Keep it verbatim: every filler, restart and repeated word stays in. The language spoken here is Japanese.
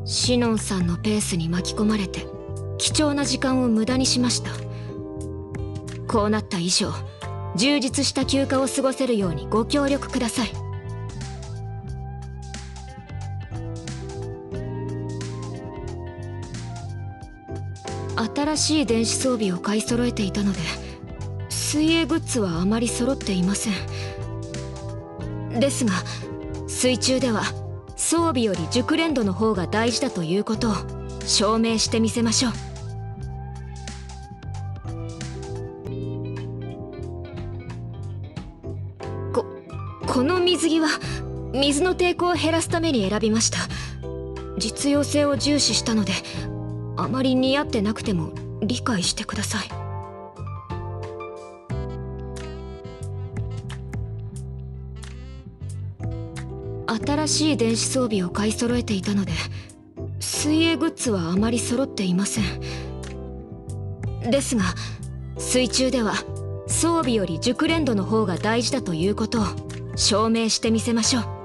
シノンさんのペースに巻き込まれて貴重な時間を無駄にしました。こうなった以上、充実した休暇を過ごせるようにご協力ください。新しい電子装備を買い揃えていたので、水泳グッズはあまり揃っていません。ですが水中では装備より熟練度の方が大事だということを証明してみせましょう。ここの水着は水の抵抗を減らすために選びました。実用性を重視したので、あまり似合ってなくても理解してください。新しい電子装備を買い揃えていたので、水泳グッズはあまり揃っていません。ですが水中では装備より熟練度の方が大事だということを証明してみせましょう。